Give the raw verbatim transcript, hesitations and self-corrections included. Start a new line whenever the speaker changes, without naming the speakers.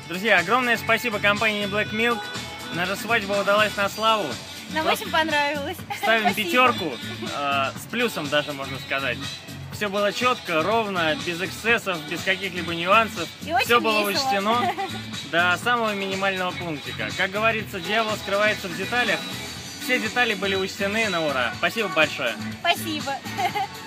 Друзья, огромное спасибо компании Black Milk. Наша свадьба удалась на славу.
Нам
Просто
очень понравилось.
ставим
Спасибо.
пятерку, э, с плюсом даже, можно сказать. Все было четко, ровно, без эксцессов, без каких-либо нюансов.
И очень
Все было
весело.
учтено до самого минимального пунктика. Как говорится, дьявол скрывается в деталях. Все детали были учтены на ура. Спасибо большое.
Спасибо.